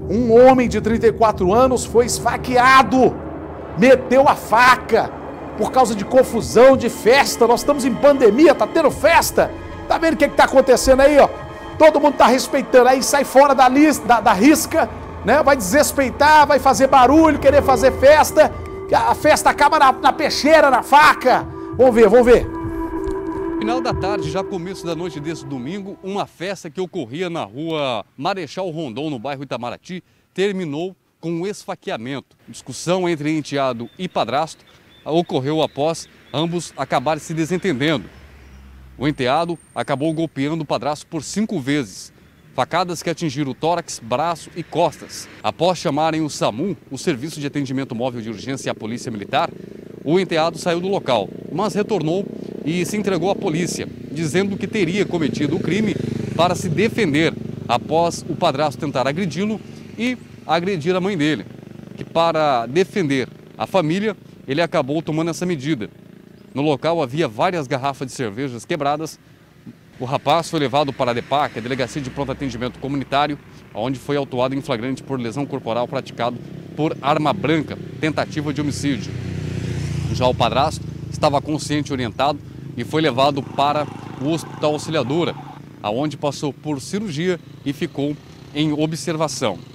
Um homem de 34 anos foi esfaqueado, meteu a faca por causa de confusão, de festa. Nós estamos em pandemia, tá tendo festa. Tá vendo o que tá acontecendo aí, ó? Todo mundo tá respeitando, aí sai fora da risca, né? Vai desrespeitar, vai fazer barulho, querer fazer festa. A festa acaba na peixeira, na faca. Vamos ver, vamos ver. Final da tarde, já começo da noite desse domingo, uma festa que ocorria na rua Marechal Rondon, no bairro Itamaraty, terminou com um esfaqueamento. Discussão entre enteado e padrasto ocorreu após ambos acabarem se desentendendo. O enteado acabou golpeando o padrasto por 5 vezes. Facadas que atingiram o tórax, braço e costas. Após chamarem o SAMU, o Serviço de Atendimento Móvel de Urgência e a Polícia Militar, o enteado saiu do local, mas retornou e se entregou à polícia, dizendo que teria cometido o crime para se defender após o padrasto tentar agredi-lo e agredir a mãe dele, que para defender a família, ele acabou tomando essa medida. No local havia várias garrafas de cervejas quebradas. O rapaz foi levado para a DEPAC, a Delegacia de Pronto Atendimento Comunitário, onde foi autuado em flagrante por lesão corporal praticado por arma branca, tentativa de homicídio. Já o padrasto estava consciente e orientado e foi levado para o Hospital Auxiliadora, onde passou por cirurgia e ficou em observação.